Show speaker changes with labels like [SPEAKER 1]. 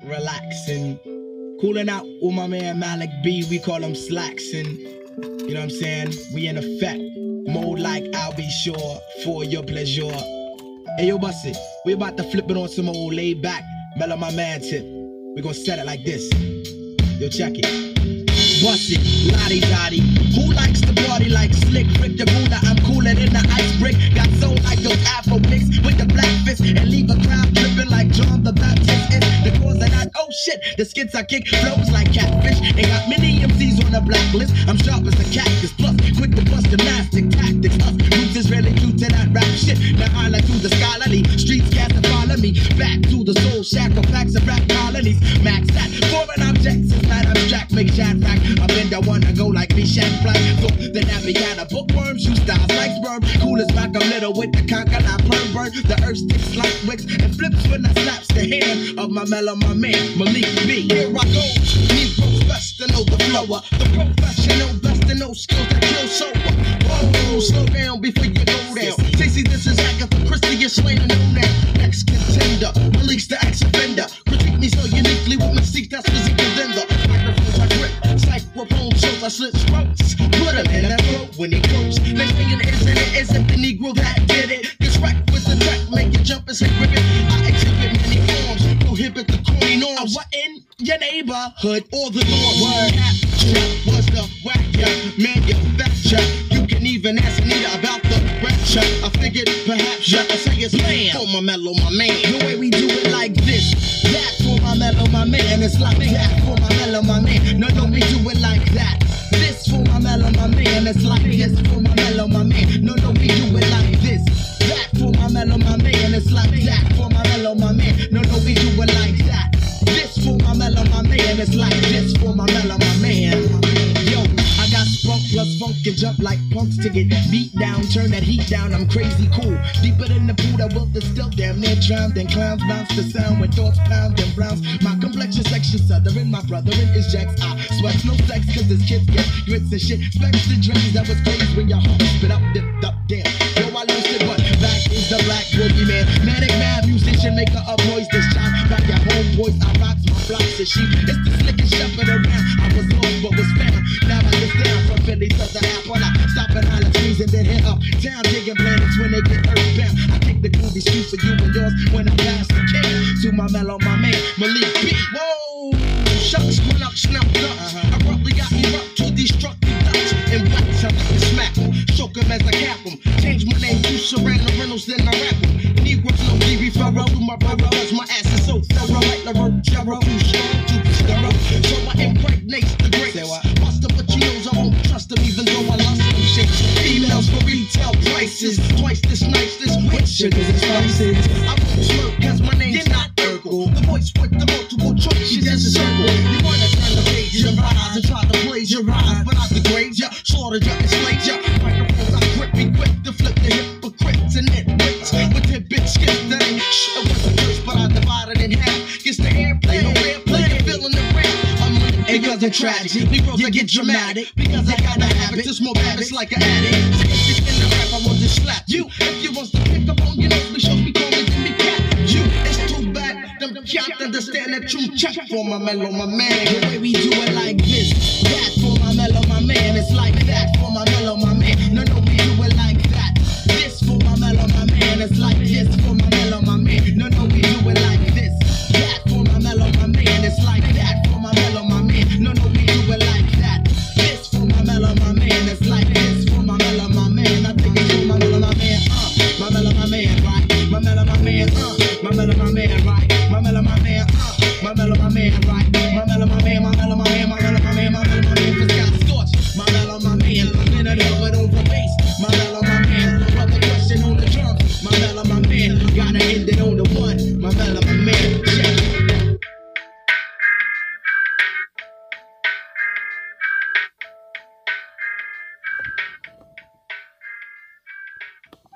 [SPEAKER 1] relaxing, cooling out with my man Malik B. We call him Slacksin'. You know what I'm saying? We in effect mode like I'll be sure for your pleasure. Hey yo, bust it. We about to flip it on some old laid back, mellow my man tip. We gonna set it like this. Yo, check it. Bust it, lottie dottie. Who likes to party like Slick Rick the Ruler? I'm cooler than the ice brick. Got soul like those Afro mix with the black fist and leave a crowd dripping like John the Baptist. Is the cause of that? Oh shit, the skits I kick flows like catfish. They got many MCs on the blacklist. I'm sharp as a cactus, plus quick to bust gymnastic tactics. Us roots is really due to that rap shit. Now I like through the scholarly streets, cast and follow me back to the soul shack of packs of rap colonies. Max that foreign objects is mad abstract, make chat fact. I've been the one to go like me, Shaq Black. So the Navigator bookworms, you styles like sperm. Cool as back a little with the conker, I burn. The earth sticks like wicks and flips when I slaps the hand of my mellow, my man, Malik B. Here I go, Negroes best to know the flower. The professional best to know skills that kill sober. Whoa, slow down before you go down. Stacey, this is Agatha Christie, you're slaying no now. Next contender, Malik's the ex-offender. Critique me so uniquely with my seat, that's physical vendor. Microphones I grip, microphone shows I slit throats. Put him in that throat when he goes. Next thing it isn't the Negro that did it. This rap with the track, make you jump and say ribbit. I exhibit many forms, prohibit the corny norms. What in your neighborhood or the norm? Word trap was the whack manufacture. You can even ask Anita about the rapture. I figured perhaps you could say it's man. For my mellow, my man. The way we do it like this. That for my mellow, my man. It's like that for my mellow, my man. No, don't be do it like that. This for my mellow, my man. It's like this for my mellow, my man. No, don't be do it like this. That for my mellow, my man. It's like that for my mellow, my man. No, don't be do it like that. This for my mellow, my man. It's like this for my mellow, my man. Yo, I got spunk plus funk and jump like punks to get beat down. Turn that heat down, I'm crazy cool. Deeper than the pool that will distill, damn near drowned. Then clowns bounce the sound when thoughts pound and browns. My complexion section southern, my brotherin is Jacks. I sweat no sex cause this kids get grits and shit. Specs the dreams that was crazy when your heart spit up, dipped up, damn. Yo, I lost it, but back is the black boogie man. Manic mad musician, maker of noise this shot. Back at home, boys, I rocks my flocks and sheep. It's the slickest shepherd around. I was lost but was found. Now I get down from Philly to the app when I stop and holler trees and then hit up town digging planets when they get earthbound. I kick the groovy street for you and yours when I pass the can to my mellow, my man, Malik B. Whoa, shucks, run up, snap ducks. I probably got me up to destructive ducks and wax. I like to smack them, choke them as I cap them. Change my name to Serrano Reynolds, then I rap them. Negroes no TV Pharaoh to my brother, cause my ass is so thorough like the road Jarrow. Too strong to be thorough, so I impregnate the grapes. Buster, but you knows I won't trust them even though I lust them shit. Females for retail prices, twice this nice, this with sugars and spices. I won't smirk cause my name's not Urkel. The voice with the multiple choice, she just a circle. You wanna turn the page and rise and try to praise your eyes, but I degrade ya, slaughtered ya, enslaved ya. Microphones I grip, be quick to flip the hypocrites and it wits. With their bitch skits that ain't shit, it wasn't first, but I divided in half. Gets the airplay, no airplay, feeling the rap. Because of tragedy, Negroes I get dramatic. Because I got a habit, just more habits like an addict. If you in the rap, I will just slap you. If you want to pick up on your nose, be sure me call me to me cat. You, it's too bad, them can't understand that true check for my mellow, my man. The way we do it like this, that for my mellow, my man. It's like that for my